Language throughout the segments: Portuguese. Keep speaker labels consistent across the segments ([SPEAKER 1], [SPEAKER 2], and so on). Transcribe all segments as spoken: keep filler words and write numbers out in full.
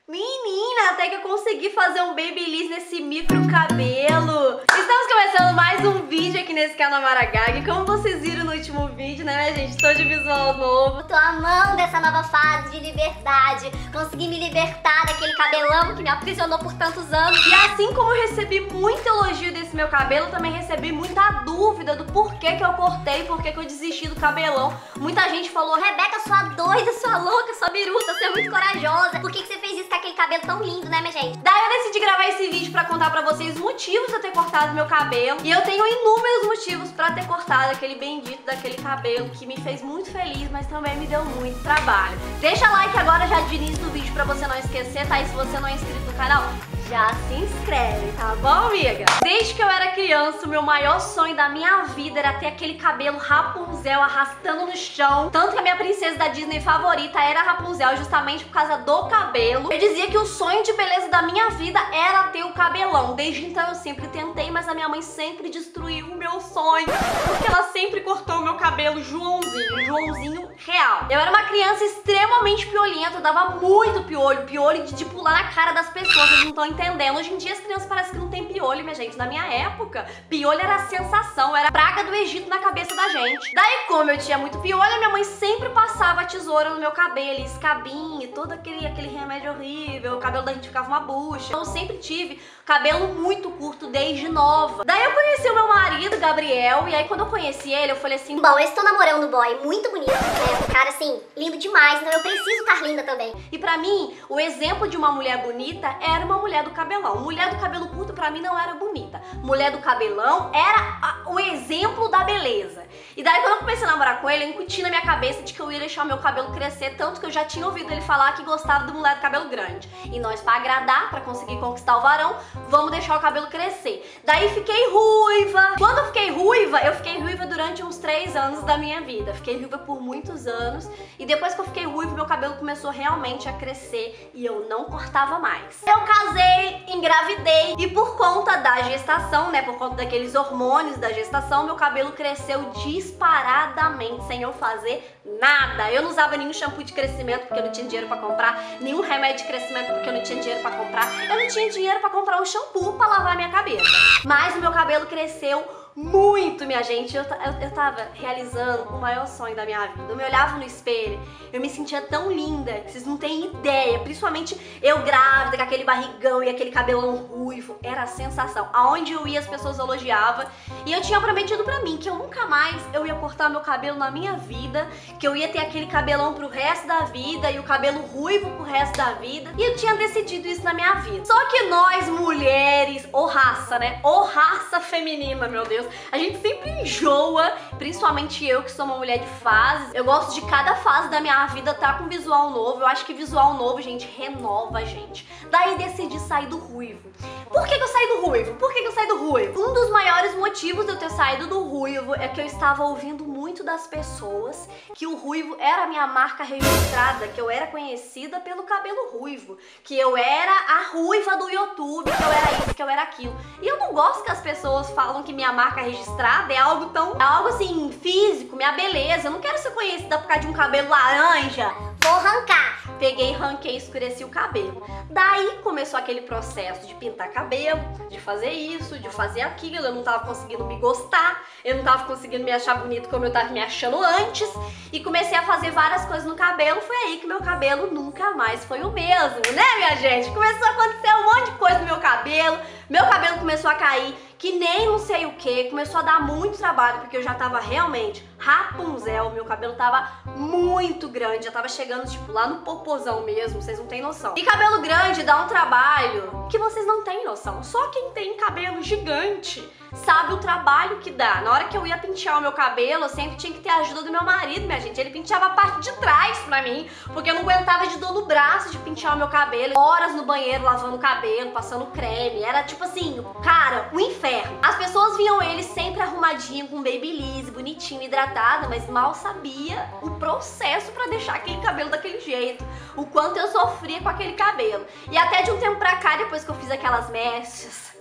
[SPEAKER 1] Menina, até que eu consegui fazer um babyliss nesse micro cabelo. Estamos começando mais um vídeo aqui nesse canal Maragag. Como vocês viram no último vídeo, né, minha gente? Tô de visual novo.
[SPEAKER 2] Tô amando essa nova fase de liberdade. Consegui me libertar daquele cabelão que me aprisionou por tantos anos.
[SPEAKER 1] E assim como eu recebi muito elogio desse meu cabelo, eu também recebi muita dúvida do porquê que eu cortei, porquê que eu desisti do cabelão. Muita gente falou:
[SPEAKER 2] Rebeca, sua doida, sua louca, sua biruta, você é muito corajosa. Por que que você fez isso com aquele cabelo tão lindo, né, minha gente?
[SPEAKER 1] Daí eu decidi gravar esse vídeo pra contar pra vocês os motivos de eu ter cortado meu cabelo. E eu tenho inúmeros motivos pra ter cortado aquele bendito daquele cabelo que me fez muito feliz, mas também me deu muito trabalho. Deixa like agora já de início do vídeo pra você não esquecer, tá? E se você não é inscrito no canal, já se inscreve, tá bom, amiga? Desde que eu era criança, o meu maior sonho da minha vida era ter aquele cabelo Rapunzel arrastando no chão. Tanto que a minha princesa da Disney favorita era a Rapunzel, justamente por causa do cabelo. Eu dizia que o sonho de beleza da minha vida era ter o cabelão. Desde então eu sempre tentei, mas a minha mãe sempre destruiu o meu sonho, porque ela sempre cortou o meu cabelo Joãozinho, Joãozinho real. Eu era uma criança extremamente piolenta, eu dava muito piolho, piolho de, de pular na cara das pessoas, vocês não estão entendendo. Hoje em dia as crianças parecem que não tem piolho, minha gente. Na minha época, piolho era a sensação, era a praga do Egito na cabeça da gente. Daí, como eu tinha muito piolho, minha mãe sempre passava a tesoura no meu cabelo, escabinho, todo aquele, aquele remédio horrível, o cabelo da gente ficava uma bucha. Então eu sempre tive cabelo muito curto desde nova. Daí eu conheci o meu marido, Gabriel, e aí quando eu conheci ele, eu falei assim:
[SPEAKER 2] bom, eu estou namorando um boy muito bonito, né? Um cara assim, lindo demais, então eu preciso estar linda também.
[SPEAKER 1] E pra mim, o exemplo de uma mulher bonita era uma mulher do cabelão. Mulher do cabelo curto pra mim não era bonita. Mulher do cabelão era a, o exemplo da beleza. E daí quando eu comecei a namorar com ele, eu incuti na minha cabeça de que eu ia deixar o meu cabelo crescer, tanto que eu já tinha ouvido ele falar que gostava de mulher do cabelo grande. E nós, pra agradar, pra conseguir conquistar o varão, vamos deixar o cabelo crescer. Daí fiquei ruiva. Quando eu fiquei ruiva, eu fiquei ruiva durante uns três anos da minha vida. Fiquei ruiva por muitos anos. E depois que eu fiquei ruiva, meu cabelo começou realmente a crescer e eu não cortava mais. Eu casei, engravidei e por conta da gestação, né, por conta daqueles hormônios da gestação, meu cabelo cresceu disparadamente, sem eu fazer nada. Eu não usava nenhum shampoo de crescimento porque eu não tinha dinheiro pra comprar, nenhum remédio de crescimento porque eu não tinha dinheiro pra comprar. Eu não tinha dinheiro pra comprar um shampoo pra lavar minha cabeça. Mas o meu cabelo cresceu muito, minha gente. Eu, eu, eu tava realizando o maior sonho da minha vida. Eu me olhava no espelho, eu me sentia tão linda que vocês não têm ideia. Principalmente eu grávida, com aquele barrigão e aquele cabelão ruivo. Era a sensação. Aonde eu ia, as pessoas elogiavam. E eu tinha prometido pra mim que eu nunca mais eu ia cortar meu cabelo na minha vida, que eu ia ter aquele cabelão pro resto da vida e o cabelo ruivo pro resto da vida. E eu tinha decidido isso na minha vida. Só que nós mulheres, ou raça, né? Ou raça feminina, meu Deus, a gente sempre enjoa, principalmente eu que sou uma mulher de fases. Eu gosto de cada fase da minha vida estar com visual novo. Eu acho que visual novo, gente, renova a gente. Daí decidi sair do ruivo. Por que que eu saí do ruivo? Por que que eu saí do ruivo? Um dos maiores motivos de eu ter saído do ruivo é que eu estava ouvindo muito das pessoas que o ruivo era a minha marca registrada, que eu era conhecida pelo cabelo ruivo, que eu era a ruiva do YouTube, que eu era isso, que eu era aquilo. E eu não gosto que as pessoas falam que minha marca registrada é algo tão, é algo assim, físico, minha beleza. Eu não quero ser conhecida por causa de um cabelo laranja.
[SPEAKER 2] Vou arrancar.
[SPEAKER 1] Peguei, ranquei, escureci o cabelo. Daí começou aquele processo de pintar cabelo, de fazer isso, de fazer aquilo. Eu não tava conseguindo me gostar, eu não tava conseguindo me achar bonito como eu tava me achando antes. E comecei a fazer várias coisas no cabelo. Foi aí que meu cabelo nunca mais foi o mesmo, né, minha gente? Começou a acontecer um monte de coisa no meu cabelo. Meu cabelo começou a cair, que nem não sei o que. Começou a dar muito trabalho, porque eu já tava realmente Rapunzel. Meu cabelo tava muito grande, já tava chegando, tipo, lá no popozão mesmo, vocês não têm noção. E cabelo grande dá um trabalho que vocês não têm noção. Só quem tem cabelo gigante sabe o trabalho que dá. Na hora que eu ia pentear o meu cabelo, eu sempre tinha que ter a ajuda do meu marido, minha gente. Ele penteava a parte de trás pra mim, porque eu não aguentava de dor no braço de pentear o meu cabelo. Horas no banheiro lavando o cabelo, passando creme. Era tipo assim, cara, um inferno. As pessoas viam ele sempre arrumadinho, com babyliss, bonitinho, hidratado, mas mal sabia o processo pra deixar aquele cabelo daquele jeito. O quanto eu sofria com aquele cabelo. E até de um tempo pra cá, depois que eu fiz aquelas mechas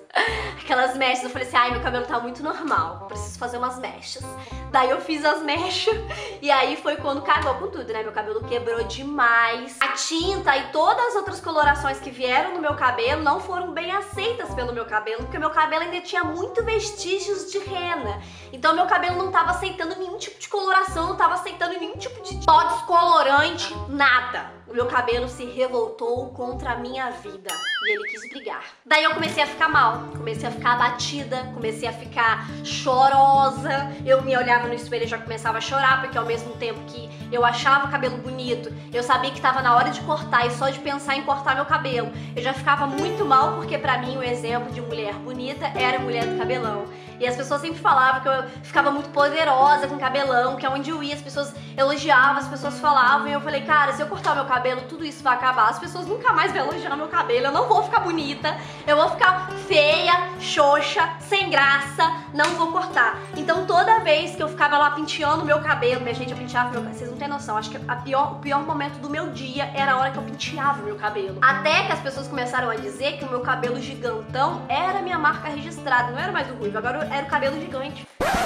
[SPEAKER 1] Aquelas mechas, eu falei assim, ai, meu cabelo tá muito normal, preciso fazer umas mechas. Daí eu fiz as mechas e aí foi quando cagou com tudo, né? Meu cabelo quebrou demais. A tinta e todas as outras colorações que vieram no meu cabelo não foram bem aceitas pelo meu cabelo, porque meu cabelo ainda tinha muito vestígios de rena. Então meu cabelo não tava aceitando nenhum tipo de coloração, não tava aceitando nenhum tipo de pó descolorante, nada. O meu cabelo se revoltou contra a minha vida e ele quis brigar. Daí eu comecei a ficar mal, comecei a ficar abatida, comecei a ficar chorosa. Eu me olhava no espelho e já começava a chorar, porque ao mesmo tempo que eu achava o cabelo bonito, eu sabia que tava na hora de cortar e só de pensar em cortar meu cabelo, eu já ficava muito mal, porque pra mim o exemplo de mulher bonita era a mulher do cabelão. E as pessoas sempre falavam que eu ficava muito poderosa com cabelão, que onde eu ia as pessoas elogiavam, as pessoas falavam, e eu falei, cara, se eu cortar o meu cabelo, tudo isso vai acabar, as pessoas nunca mais vão elogiar meu cabelo, eu não vou ficar bonita, eu vou ficar feia, xoxa, sem graça, não vou cortar. Então toda vez que eu ficava lá penteando o meu cabelo, minha gente, eu penteava meu cabelo, vocês não tem noção, acho que a pior, o pior momento do meu dia era a hora que eu penteava o meu cabelo. Até que as pessoas começaram a dizer que o meu cabelo gigantão era a minha marca registrada, não era mais o ruivo, agora era o cabelo gigante.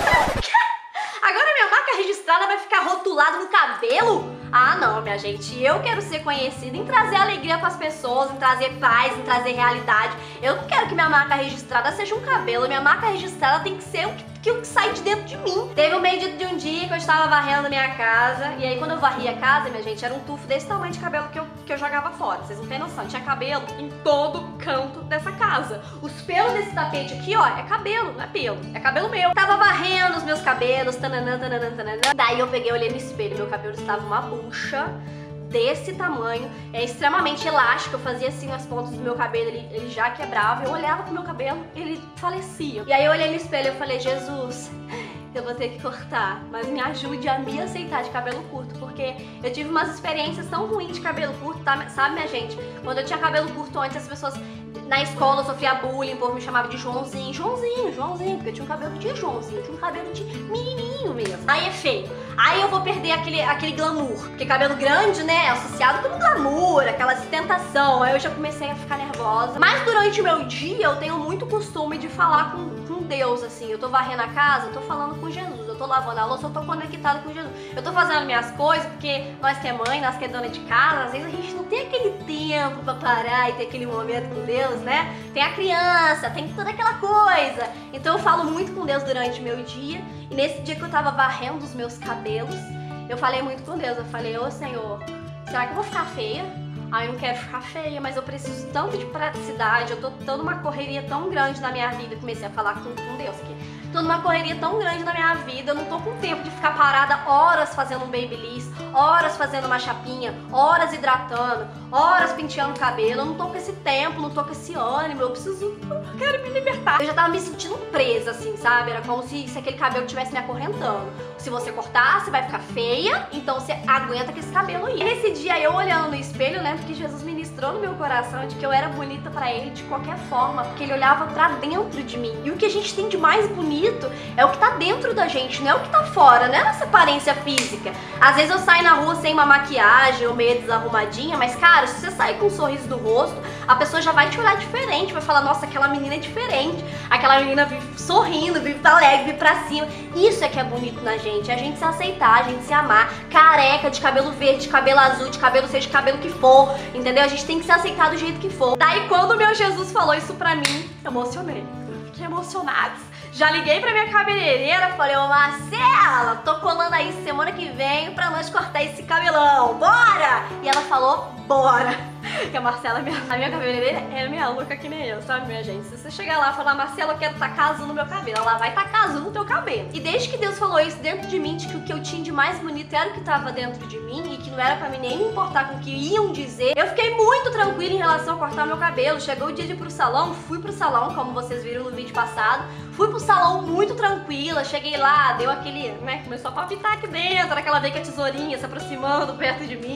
[SPEAKER 1] Agora minha marca registrada vai ficar rotulada no cabelo? Ah não, minha gente, eu quero ser conhecida em trazer alegria pras pessoas, em trazer paz, em trazer realidade. Eu não quero que minha marca registrada seja um cabelo, minha marca registrada tem que ser o que, que, o que sai de dentro de mim. Teve um meio de, de um dia que eu estava varrendo a minha casa, e aí quando eu varria a casa, minha gente, era um tufo desse tamanho de cabelo que eu, que eu jogava fora. Vocês não têm noção, tinha cabelo em todo canto dessa casa. Os pelos desse tapete aqui, ó, é cabelo, não é pelo, é cabelo meu. Tava varrendo os meus cabelos, tananã, tananã, tananã. Daí eu peguei, olhei no espelho, meu cabelo estava uma bucha desse tamanho, é extremamente elástico, eu fazia assim as pontas do meu cabelo, ele, ele já quebrava, eu olhava pro meu cabelo, ele falecia. E aí eu olhei no espelho e falei, Jesus, eu vou ter que cortar, mas me ajude a me aceitar de cabelo curto, porque eu tive umas experiências tão ruins de cabelo curto, tá? Sabe, minha gente? Quando eu tinha cabelo curto antes, as pessoas na escola eu sofria bullying, o povo me chamava de Joãozinho, Joãozinho, Joãozinho, porque eu tinha um cabelo de Joãozinho, eu tinha um cabelo de menininho mesmo. Aí é feio. Aí eu vou perder aquele, aquele glamour, porque cabelo grande, né, é associado com glamour, aquela ostentação. Aí eu já comecei a ficar nervosa. Mas durante o meu dia eu tenho muito costume de falar com, com Deus, assim. Eu tô varrendo a casa, eu tô falando com Jesus. Eu tô lavando a louça, eu tô conectada com Jesus. Eu tô fazendo minhas coisas, porque nós que é mãe, nós que é dona de casa, às vezes a gente não tem aquele tempo pra parar e ter aquele momento com Deus, né? Tem a criança, tem toda aquela coisa. Então eu falo muito com Deus durante o meu dia. E nesse dia que eu tava varrendo os meus cabelos, eu falei muito com Deus. Eu falei, ô Senhor, será que eu vou ficar feia? Ah, eu não quero ficar feia, mas eu preciso tanto de praticidade, eu tô, tô numa correria tão grande na minha vida. Comecei a falar com, com Deus aqui. Tô numa correria tão grande na minha vida, eu não tô com tempo de ficar parada horas fazendo um babyliss, horas fazendo uma chapinha, horas hidratando, horas penteando o cabelo. Eu não tô com esse tempo, não tô com esse ânimo, eu preciso, eu quero me libertar. Eu já tava me sentindo presa, assim, sabe? Era como se, se aquele cabelo estivesse me acorrentando. Se você cortar, você vai ficar feia, então você aguenta com esse cabelo aí. Nesse dia, eu olhando no espelho, né, porque Jesus ministrou no meu coração de que eu era bonita pra ele de qualquer forma, porque ele olhava pra dentro de mim. E o que a gente tem de mais bonito é o que tá dentro da gente, não é o que tá fora, não é a nossa aparência física. Às vezes eu saio na rua sem uma maquiagem ou meio desarrumadinha, mas cara, se você sair com um sorriso do rosto, a pessoa já vai te olhar diferente, vai falar, nossa, aquela menina é diferente, aquela menina vive sorrindo, vive alegre, vive pra cima. Isso é que é bonito na gente, é a gente se aceitar, a gente se amar, careca, de cabelo verde, de cabelo azul, de cabelo seja de cabelo que for, entendeu? A gente tem que se aceitar do jeito que for. Daí quando o meu Jesus falou isso pra mim, eu emocionei, eu fiquei emocionada. Já liguei pra minha cabeleireira, falei, ô Marcela, tô colando aí semana que vem pra nós cortar esse cabelão, bora! E ela falou, bora! Que a Marcela, minha, a minha cabeleireira, é minha louca que nem eu, sabe, minha gente? Se você chegar lá e falar, Marcela, eu quero tacar azul no meu cabelo, ela vai tacar azul no teu cabelo. E desde que Deus falou isso dentro de mim, de que o que eu tinha de mais bonito era o que tava dentro de mim e que não era pra mim nem me importar com o que iam dizer, eu fiquei muito tranquila em relação a cortar meu cabelo. Chegou o dia de ir pro salão, fui pro salão, como vocês viram no vídeo passado, fui pro salão muito tranquila, cheguei lá, deu aquele, né, começou a palpitar aqui dentro, aquela veia que a tesourinha se aproximando perto de mim.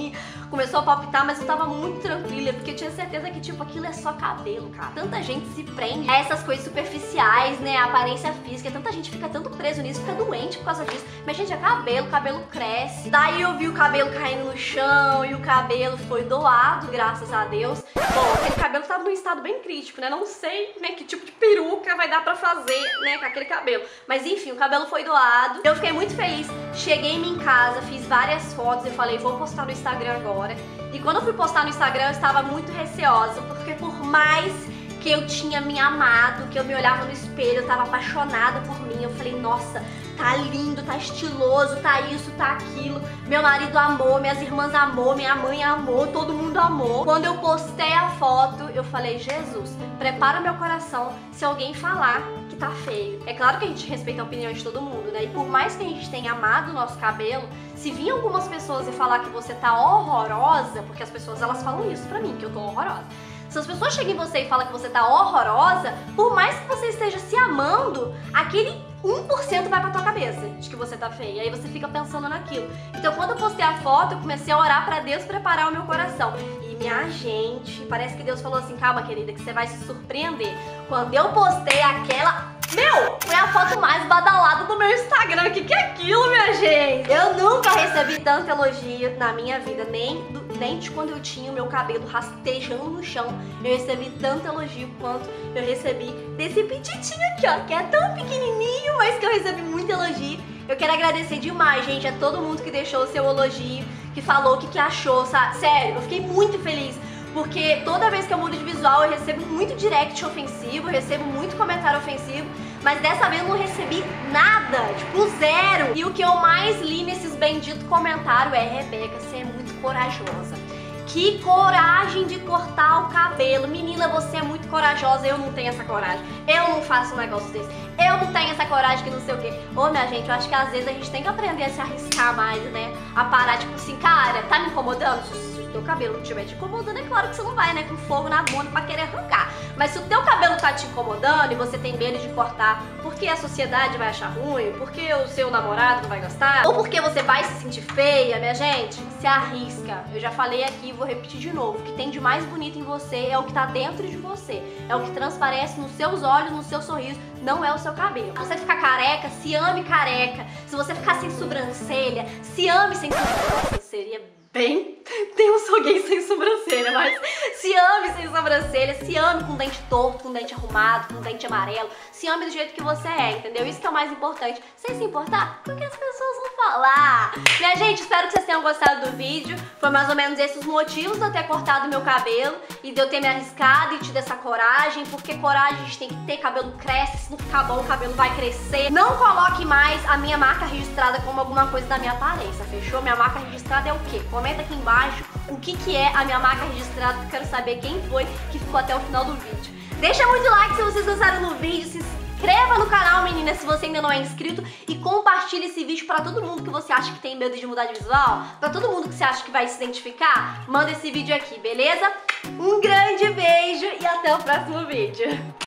[SPEAKER 1] começou a palpitar, mas eu tava muito tranquila, porque eu tinha certeza que, tipo, aquilo é só cabelo, cara. Tanta gente se prende a essas coisas superficiais, né, a aparência física, tanta gente fica tanto preso nisso, fica doente por causa disso. Mas, gente, é cabelo, o cabelo cresce. Daí eu vi o cabelo caindo no chão e o cabelo foi doado, graças a Deus. Bom, aquele cabelo tava num estado bem crítico, né, não sei, né, que tipo de peruca vai dar pra fazer, né, com aquele cabelo. Mas, enfim, o cabelo foi doado. Eu fiquei muito feliz. Cheguei em casa, fiz várias fotos e falei, vou postar no Instagram agora. E quando eu fui postar no Instagram, eu estava muito receosa, porque por mais que eu tinha me amado, que eu me olhava no espelho, eu tava apaixonada por mim, eu falei, nossa, tá lindo, tá estiloso, tá isso, tá aquilo. Meu marido amou, minhas irmãs amou, minha mãe amou, todo mundo amou. Quando eu postei a foto, eu falei, Jesus, prepara meu coração se alguém falar que tá feio. É claro que a gente respeita a opinião de todo mundo, né? E por mais que a gente tenha amado o nosso cabelo, se vir algumas pessoas e falar que você tá horrorosa, porque as pessoas, elas falam isso pra mim, que eu tô horrorosa. Se as pessoas chegam em você e falam que você tá horrorosa, por mais que você esteja se amando, aquele um por cento vai pra tua cabeça de que você tá feia. Aí você fica pensando naquilo. Então quando eu postei a foto, eu comecei a orar pra Deus preparar o meu coração. E minha gente, parece que Deus falou assim, calma querida, que você vai se surpreender. Quando eu postei aquela... Meu, foi a foto mais badalada do meu Instagram. O que, que é aquilo, minha gente? Eu nunca recebi tanto elogio na minha vida, nem, do, nem de quando eu tinha o meu cabelo rastejando no chão. Eu recebi tanto elogio quanto eu recebi desse pititinho aqui, ó, que é tão pequenininho, mas que eu recebi muito elogio. Eu quero agradecer demais, gente, a todo mundo que deixou o seu elogio, que falou o que, que achou, sabe? Sério, eu fiquei muito feliz. Porque toda vez que eu mudo de visual eu recebo muito direct ofensivo, eu recebo muito comentário ofensivo, mas dessa vez eu não recebi nada, tipo zero. E o que eu mais li nesses benditos comentários é, Rebeca, você é muito corajosa. Que coragem de cortar o cabelo. Menina, você é muito corajosa, eu não tenho essa coragem. Eu não faço um negócio desse. Eu não tenho essa coragem que não sei o quê. Ô, minha gente, eu acho que às vezes a gente tem que aprender a se arriscar mais, né? A parar, tipo assim, cara, tá me incomodando? Se o teu cabelo não estiver te incomodando, é claro que você não vai, né, com fogo na bunda pra querer arrancar. Mas se o teu cabelo tá te incomodando e você tem medo de cortar porque a sociedade vai achar ruim, porque o seu namorado não vai gostar, ou porque você vai se sentir feia, minha gente, se arrisca. Eu já falei aqui e vou repetir de novo. O que tem de mais bonito em você é o que tá dentro de você. É o que transparece nos seus olhos, no seu sorriso, não é o seu cabelo. Se você ficar careca, se ame careca. Se você ficar sem sobrancelha, se ame sem sobrancelha. Seria bem... Tem um soguei sem sobrancelha, mas se ame sem sobrancelha, se ame com dente torto, com dente arrumado, com dente amarelo, se ame do jeito que você é, entendeu? Isso que é o mais importante. Sem se importar com o que as pessoas vão falar. Minha gente, espero que vocês tenham gostado do vídeo. Foi mais ou menos esses os motivos de eu ter cortado meu cabelo e de eu ter me arriscado e tido essa coragem, porque coragem a gente tem que ter, cabelo cresce, se não ficar bom o cabelo vai crescer. Não coloque mais a minha marca registrada como alguma coisa da minha aparência, fechou? Minha marca registrada é o quê? Comenta aqui embaixo o que que é a minha marca registrada, que eu quero saber quem foi que ficou até o final do vídeo. Deixa muito like se vocês gostaram do vídeo, se inscreva no canal, menina, se você ainda não é inscrito, e compartilhe esse vídeo pra todo mundo que você acha que tem medo de mudar de visual, pra todo mundo que você acha que vai se identificar, manda esse vídeo aqui, beleza? Um grande beijo e até o próximo vídeo.